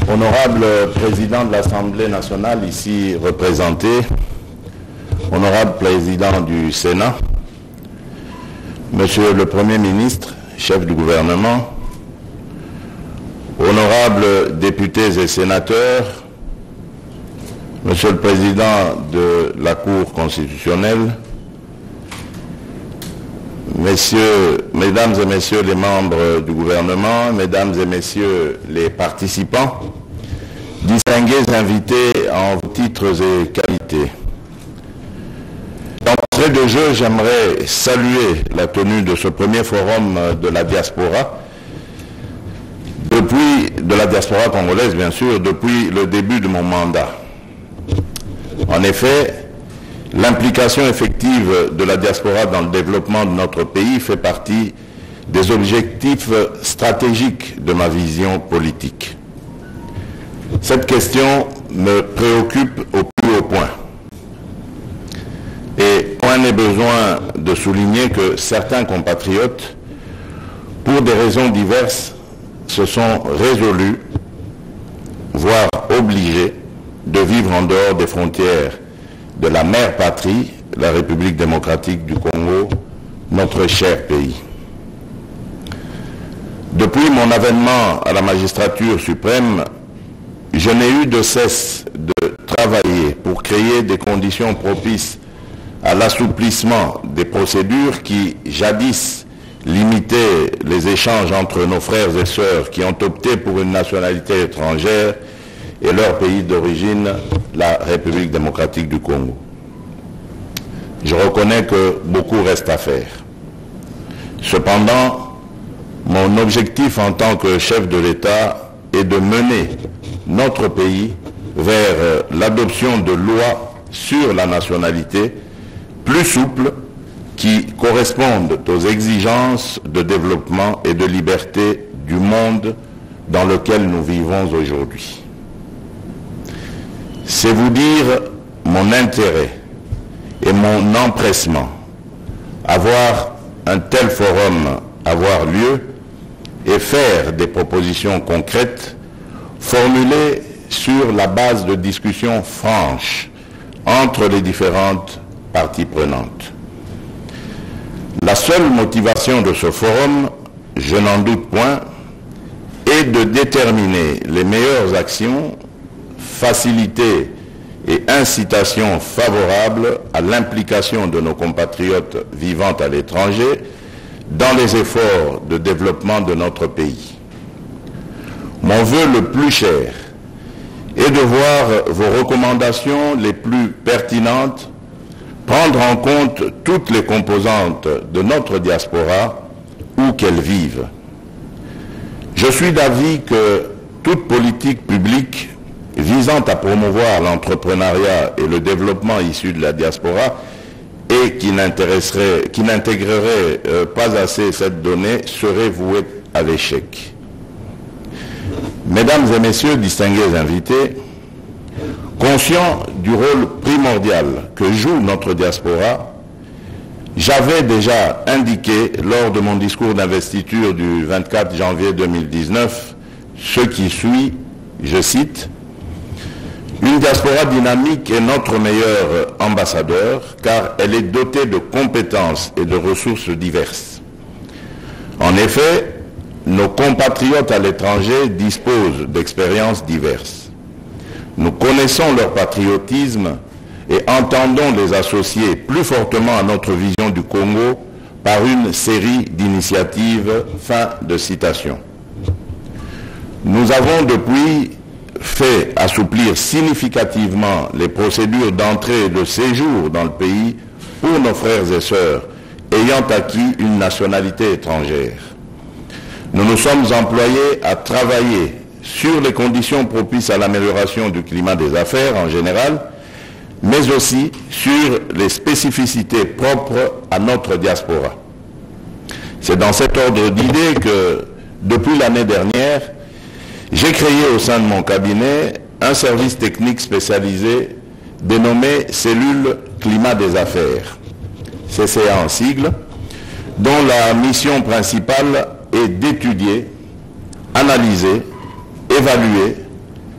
Honorable Président de l'Assemblée nationale ici représenté, Honorable Président du Sénat, Monsieur le Premier ministre, chef du gouvernement, honorables députés et sénateurs, Monsieur le Président de la Cour constitutionnelle, Mesdames et Messieurs les membres du gouvernement, Mesdames et Messieurs les participants, distingués invités en vos titres et qualités. D'entrée de jeu, j'aimerais saluer la tenue de ce premier forum de la diaspora, de la diaspora congolaise bien sûr, depuis le début de mon mandat. En effet, l'implication effective de la diaspora dans le développement de notre pays fait partie des objectifs stratégiques de ma vision politique. Cette question me préoccupe au plus haut point. Et point n'est besoin de souligner que certains compatriotes, pour des raisons diverses, se sont résolus, voire obligés, de vivre en dehors des frontières de la mère patrie, la République démocratique du Congo, notre cher pays. Depuis mon avènement à la magistrature suprême, je n'ai eu de cesse de travailler pour créer des conditions propices à l'assouplissement des procédures qui, jadis, limitaient les échanges entre nos frères et sœurs qui ont opté pour une nationalité étrangère et leur pays d'origine, la République démocratique du Congo. Je reconnais que beaucoup reste à faire. Cependant, mon objectif en tant que chef de l'État est de mener notre pays vers l'adoption de lois sur la nationalité plus souples qui correspondent aux exigences de développement et de liberté du monde dans lequel nous vivons aujourd'hui. C'est vous dire mon intérêt et mon empressement à voir un tel forum avoir lieu et faire des propositions concrètes formulées sur la base de discussions franches entre les différentes parties prenantes. La seule motivation de ce forum, je n'en doute point, est de déterminer les meilleures actions, faciliter et incitations favorables à l'implication de nos compatriotes vivant à l'étranger dans les efforts de développement de notre pays. Mon vœu le plus cher est de voir vos recommandations les plus pertinentes prendre en compte toutes les composantes de notre diaspora où qu'elles vivent. Je suis d'avis que toute politique publique visant à promouvoir l'entrepreneuriat et le développement issu de la diaspora et qui n'intégrerait pas assez cette donnée serait vouée à l'échec. Mesdames et Messieurs, distingués invités, conscient du rôle primordial que joue notre diaspora, j'avais déjà indiqué lors de mon discours d'investiture du 24 janvier 2019 ce qui suit, je cite, « Une diaspora dynamique est notre meilleur ambassadeur car elle est dotée de compétences et de ressources diverses. En effet, nos compatriotes à l'étranger disposent d'expériences diverses. Nous connaissons leur patriotisme et entendons les associer plus fortement à notre vision du Congo par une série d'initiatives. » Fin de citation. Nous avons depuis fait assouplir significativement les procédures d'entrée et de séjour dans le pays pour nos frères et sœurs ayant acquis une nationalité étrangère. Nous nous sommes employés à travailler sur les conditions propices à l'amélioration du climat des affaires en général, mais aussi sur les spécificités propres à notre diaspora. C'est dans cet ordre d'idées que, depuis l'année dernière, j'ai créé au sein de mon cabinet un service technique spécialisé dénommé Cellule Climat des Affaires, CCA en sigle, dont la mission principale est d'étudier, analyser, évaluer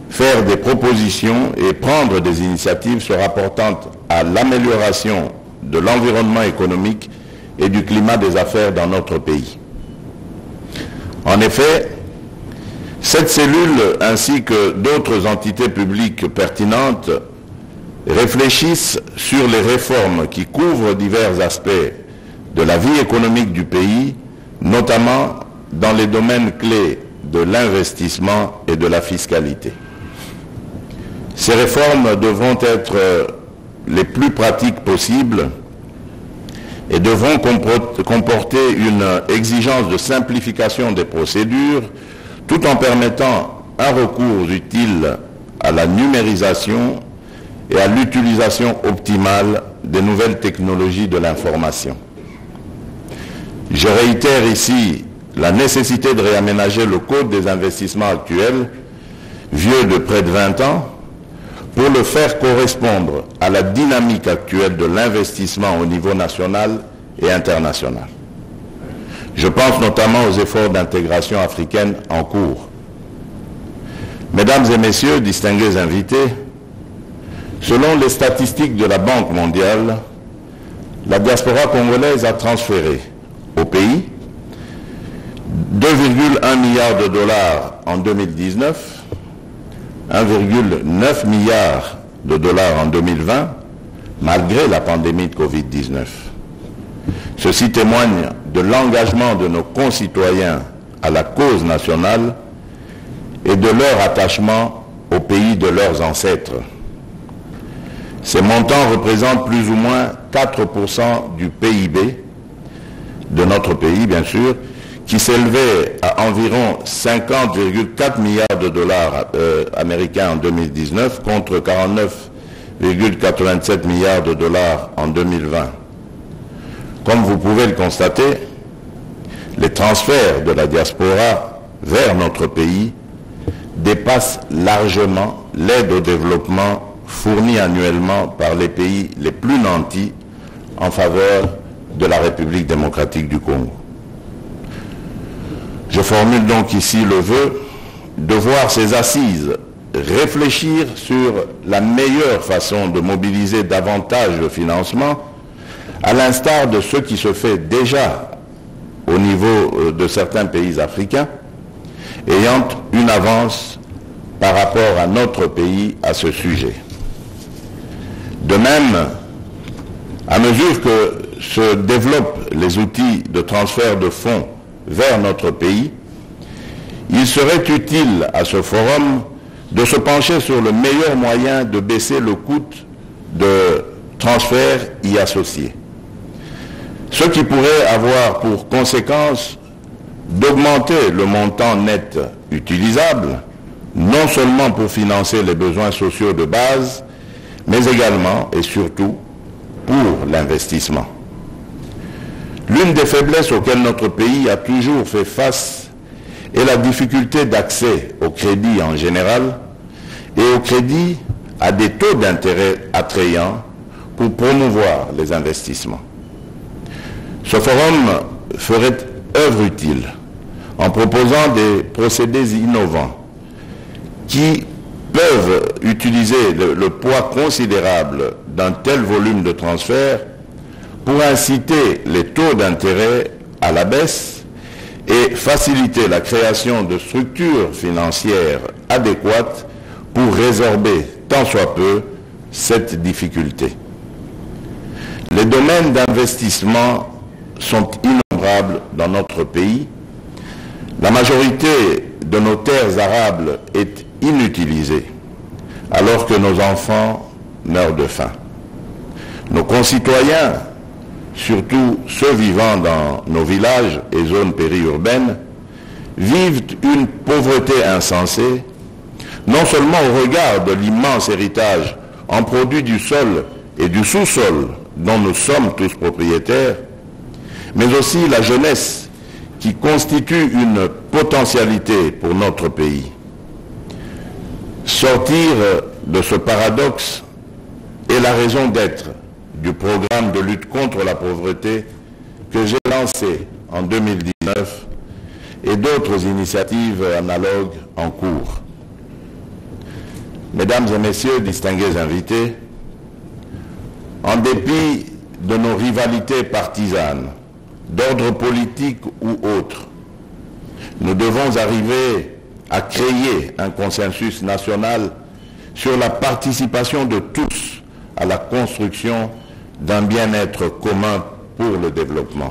faire des propositions et prendre des initiatives se rapportant à l'amélioration de l'environnement économique et du climat des affaires dans notre pays. En effet, cette cellule ainsi que d'autres entités publiques pertinentes réfléchissent sur les réformes qui couvrent divers aspects de la vie économique du pays, notamment dans les domaines clés de l'investissement et de la fiscalité. Ces réformes devront être les plus pratiques possibles et devront comporter une exigence de simplification des procédures tout en permettant un recours utile à la numérisation et à l'utilisation optimale des nouvelles technologies de l'information. Je réitère ici la nécessité de réaménager le Code des investissements actuel, vieux de près de 20 ans, pour le faire correspondre à la dynamique actuelle de l'investissement au niveau national et international. Je pense notamment aux efforts d'intégration africaine en cours. Mesdames et messieurs, distingués invités, selon les statistiques de la Banque mondiale, la diaspora congolaise a transféré au pays 2,1 milliards de dollars en 2019, 1,9 milliard de dollars en 2020, malgré la pandémie de Covid-19. Ceci témoigne de l'engagement de nos concitoyens à la cause nationale et de leur attachement au pays de leurs ancêtres. Ces montants représentent plus ou moins 4% du PIB de notre pays, bien sûr, qui s'élevait à environ 50,4 milliards de dollars américains en 2019 contre 49,87 milliards de dollars en 2020. Comme vous pouvez le constater, les transferts de la diaspora vers notre pays dépassent largement l'aide au développement fournie annuellement par les pays les plus nantis en faveur de la République démocratique du Congo. Je formule donc ici le vœu de voir ces assises réfléchir sur la meilleure façon de mobiliser davantage de financement, à l'instar de ce qui se fait déjà au niveau de certains pays africains, ayant une avance par rapport à notre pays à ce sujet. De même, à mesure que se développent les outils de transfert de fonds vers notre pays, il serait utile à ce forum de se pencher sur le meilleur moyen de baisser le coût de transfert y associé. Ce qui pourrait avoir pour conséquence d'augmenter le montant net utilisable, non seulement pour financer les besoins sociaux de base, mais également et surtout pour l'investissement. L'une des faiblesses auxquelles notre pays a toujours fait face est la difficulté d'accès au crédit en général et au crédit à des taux d'intérêt attrayants pour promouvoir les investissements. Ce forum ferait œuvre utile en proposant des procédés innovants qui peuvent utiliser le poids considérable d'un tel volume de transfert pour inciter les taux d'intérêt à la baisse et faciliter la création de structures financières adéquates pour résorber tant soit peu cette difficulté. Les domaines d'investissement sont innombrables dans notre pays. La majorité de nos terres arables est inutilisée, alors que nos enfants meurent de faim. Nos concitoyens, surtout ceux vivant dans nos villages et zones périurbaines, vivent une pauvreté insensée, non seulement au regard de l'immense héritage en produits du sol et du sous-sol dont nous sommes tous propriétaires, mais aussi la jeunesse qui constitue une potentialité pour notre pays. Sortir de ce paradoxe est la raison d'être du programme de lutte contre la pauvreté que j'ai lancé en 2019 et d'autres initiatives analogues en cours. Mesdames et messieurs, distingués invités, en dépit de nos rivalités partisanes, d'ordre politique ou autre, nous devons arriver à créer un consensus national sur la participation de tous à la construction d'un bien-être commun pour le développement.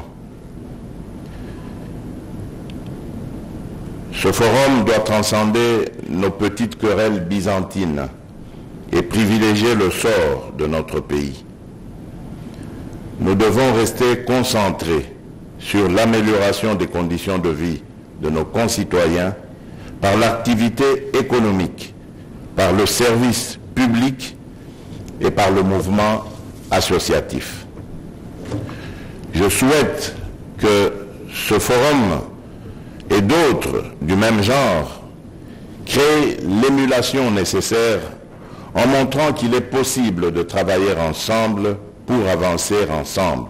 Ce forum doit transcender nos petites querelles byzantines et privilégier le sort de notre pays. Nous devons rester concentrés sur l'amélioration des conditions de vie de nos concitoyens par l'activité économique, par le service public et par le mouvement associatif. Je souhaite que ce forum et d'autres du même genre créent l'émulation nécessaire en montrant qu'il est possible de travailler ensemble pour avancer ensemble.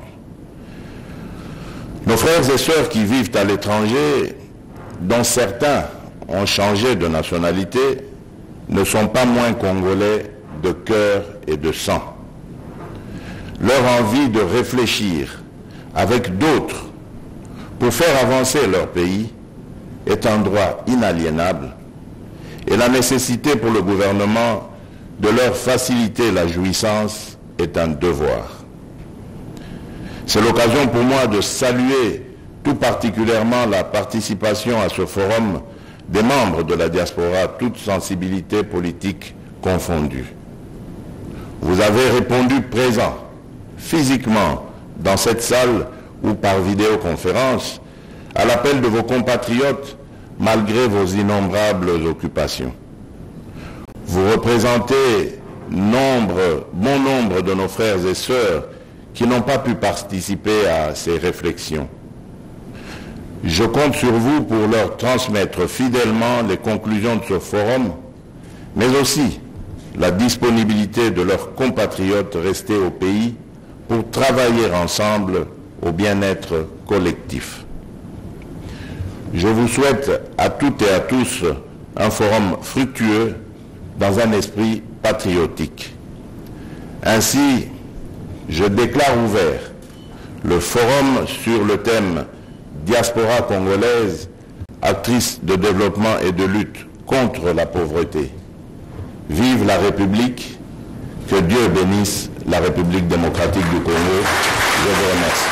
Nos frères et sœurs qui vivent à l'étranger, dont certains ont changé de nationalité, ne sont pas moins congolais de cœur et de sang. Leur envie de réfléchir avec d'autres pour faire avancer leur pays est un droit inaliénable et la nécessité pour le gouvernement de leur faciliter la jouissance est un devoir. C'est l'occasion pour moi de saluer tout particulièrement la participation à ce forum des membres de la diaspora, toutes sensibilités politiques confondues. Vous avez répondu présent, physiquement, dans cette salle ou par vidéoconférence, à l'appel de vos compatriotes, malgré vos innombrables occupations. Vous représentez bon nombre de nos frères et sœurs qui n'ont pas pu participer à ces réflexions. Je compte sur vous pour leur transmettre fidèlement les conclusions de ce forum, mais aussi la disponibilité de leurs compatriotes restés au pays pour travailler ensemble au bien-être collectif. Je vous souhaite à toutes et à tous un forum fructueux dans un esprit patriotique. Ainsi, je déclare ouvert le forum sur le thème Diaspora congolaise, actrice de développement et de lutte contre la pauvreté. Vive la République, que Dieu bénisse la République démocratique du Congo. Je vous remercie.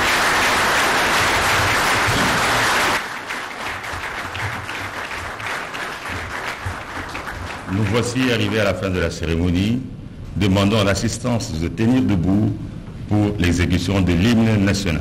Nous voici arrivés à la fin de la cérémonie. Demandons à l'assistance de tenir debout pour l'exécution de l'hymne national.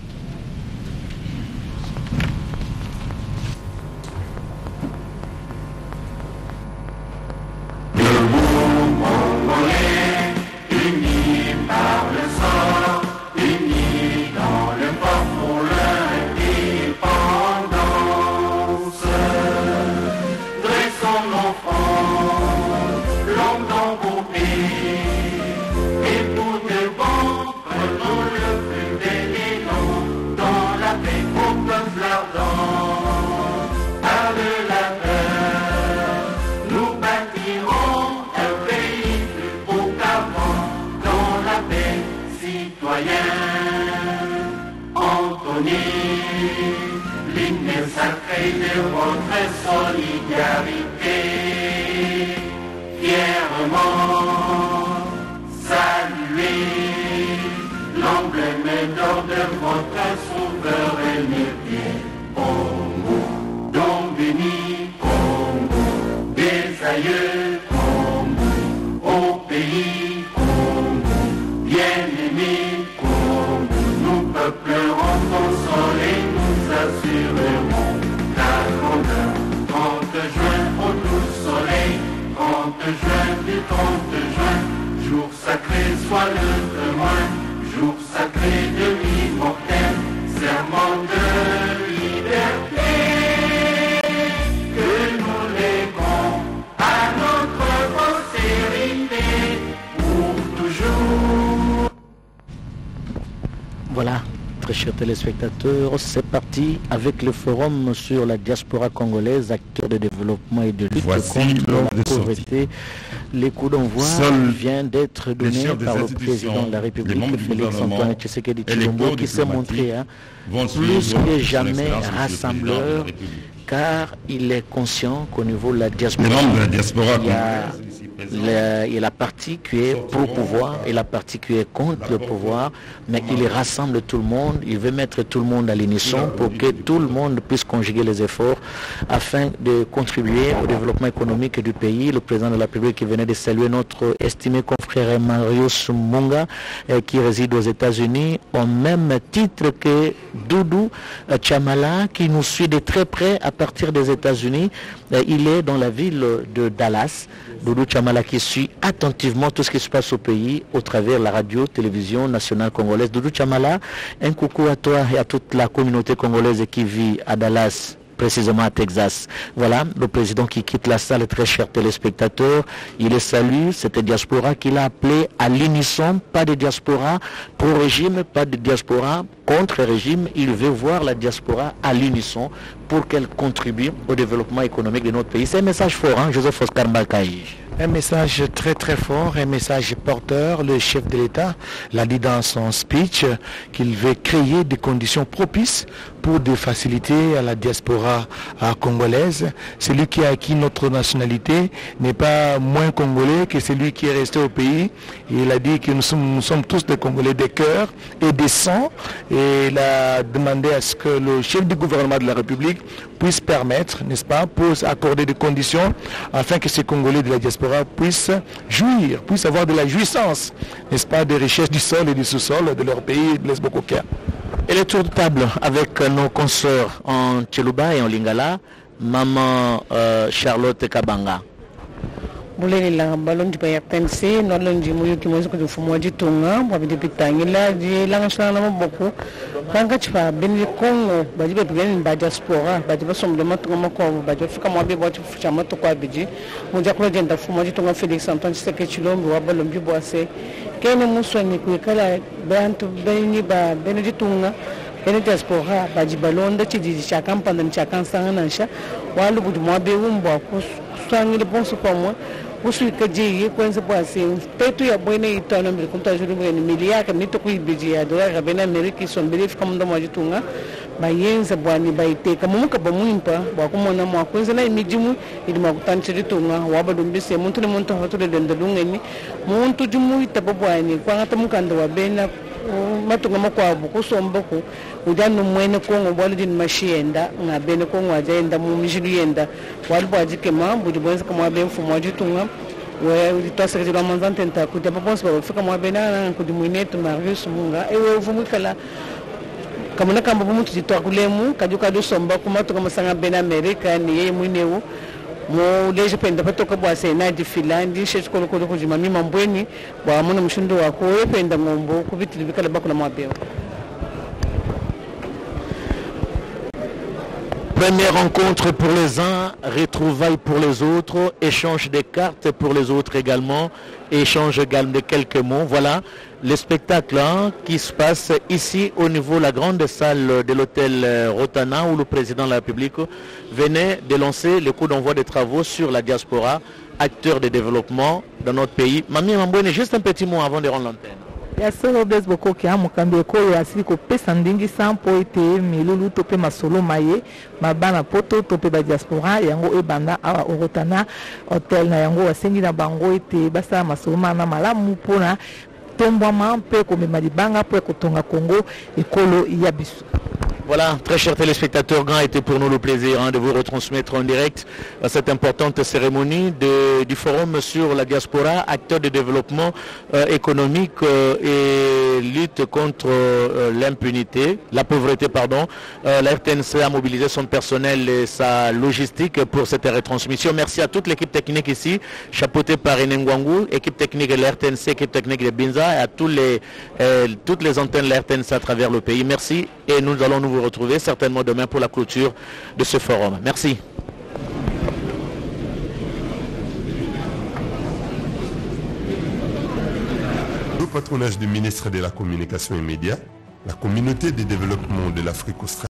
L'hymne sacré de votre solidarité, fièrement saluer l'emblème d'or de votre souveraineté. Congo, don béni, Congo, des aïeux, Congo, au pays, Congo, bien-aimé, Congo, nous peuplerons ton soleil, nous assurerons ta grandeur. 30 juin au doux soleil, 30 juin du 30 juin, jour sacré soit le témoin, jour sacré de l'immortel, serment de liberté, que nous léguons à notre postérité pour toujours. Voilà, très cher. chers téléspectateurs, c'est parti avec le forum sur la diaspora congolaise, acteurs de développement et de lutte contre la pauvreté. Les coups d'envoi vient d'être donné par le président de la République, Félix-Antoine Tshisekedi Tshilombo, qui s'est montré plus que jamais rassembleur, car il est conscient qu'au niveau de la diaspora, il y a la partie qui est pour le pouvoir et la partie qui est contre le pouvoir, mais il rassemble tout le monde, il veut mettre tout le monde à l'unisson pour que tout le monde puisse conjuguer les efforts afin de contribuer au développement économique du pays. Le président de la République venait de saluer notre estimé confrère Marius Munga qui réside aux États-Unis au même titre que Doudou Chamala qui nous suit de très près à partir des États-Unis. Il est dans la ville de Dallas. Doudou Chamala qui suit attentivement tout ce qui se passe au pays au travers de la radio-télévision nationale congolaise. Doudou Chamala, un coucou à toi et à toute la communauté congolaise qui vit à Dallas, précisément à Texas. Voilà, le président qui quitte la salle, très chers téléspectateurs, il les salue, cette diaspora qu'il a appelée à l'unisson, pas de diaspora pro-régime, pas de diaspora contre-régime, il veut voir la diaspora à l'unisson pour qu'elle contribue au développement économique de notre pays. C'est un message fort, hein, Joseph Oscar Mbalkaï. Un message très très fort, un message porteur. Le chef de l'État l'a dit dans son speech qu'il veut créer des conditions propices pour de faciliter à la diaspora congolaise. Celui qui a acquis notre nationalité n'est pas moins congolais que celui qui est resté au pays. Il a dit que nous sommes tous des Congolais de cœur et de sang. Et il a demandé à ce que le chef du gouvernement de la République puisse permettre, n'est-ce pas, pour accorder des conditions afin que ces Congolais de la diaspora puissent jouir, puissent avoir de la jouissance, n'est-ce pas, des richesses du sol et du sous-sol de leur pays, Blaise Bokokia. Et le tour de table avec nos consoeurs en Tchelouba et en Lingala, maman Charlotte Kabanga. Bulela balon di payak tense no lon di muyu ki mozo ko du fumo di tonga bo bi de la di langa shana mo boko kanga chfa ben Congo ba di be ben ba diaspora ba di ba som de matu mo ko ba di fika mo be bo ti fucha matu ko biji mo ja ko jenda fumo di tonga Félix Antoine Tshisekedi Tshilombo wa balon bi bo ase kene mo so ni ku kala bantu beni ba ben di tonga ene diaspora ba di balon da ti di chakan pandan chakan sangana sha walu bu mo be wumbo ko sangi de bonso ko mo usu kaji kwanza bwase petu ya bwene itano mbili kumta juru bwene milia ka nito kuibiji ya dola ka bena Amerika son belief kama ndo majitunga bayenza bwani baiteka mumuka bamuimpa bakumona mwa kwanza na imijimu ili makutanchiri tunga wabadumbise muntu ni muntu hatule dendalungeni muntu jimu itababwani kwa ngata mukanda wa bena matunga makwabu kusomboko udanu mwene kongo bwalidi mashienda ngabene kongo ajenda mu mijilu yenda walibwajike mambu dibonza kama bemfu mwajitunga we twasakati lwa manzante nta kuti apaponso babafika mwabena kuti mwinetu Marius Munga ewe uvumikala kamuna kamba bumuntu jitwakulemu kajuka dusomba kumatu kama sanga bena Amerika ni yeye mwinewu mo leje penda patoka bwa sena di Finlandi shechikolo kolo kujima mima mbweni bwa muna mshundo wako we penda ngombo kubitili bikala bakuna mwabeo. Première rencontre pour les uns, retrouvailles pour les autres, échange des cartes pour les autres également, échange également de quelques mots. Voilà le spectacle qui se passe ici au niveau de la grande salle de l'hôtel Rotana où le président de la République venait de lancer le coup d'envoi des travaux sur la diaspora, acteur de développement dans notre pays. Mamie Mambouene, juste un petit mot avant de rendre l'antenne. Ya solo Blaise Bokokia mukambi ekolo ya sili kopesa ndingisa mpo ete milulu to pe masolo maye mabana poto to pe ba diaspora yango ebanda awa Orotana hotel na yango wasengi na bango ete basa masolo mana malamu mpona tombwama mpe komema libanga mpo ekotonga Congo ekolo ya biso. Voilà, très chers téléspectateurs, grand était pour nous le plaisir de vous retransmettre en direct à cette importante cérémonie du forum sur la diaspora, acteurs de développement économique et lutte contre l'impunité, la pauvreté, pardon. La RTNC a mobilisé son personnel et sa logistique pour cette retransmission. Merci à toute l'équipe technique ici, chapeautée par Enengwangu, équipe technique de la RTNC, équipe technique de Binza et à toutes les antennes de la RTNC à travers le pays. Merci et nous allons nous retrouver certainement demain pour la clôture de ce forum. Merci. Le patronage du ministre de la Communication et Médias, La communauté de développement de l'Afrique australe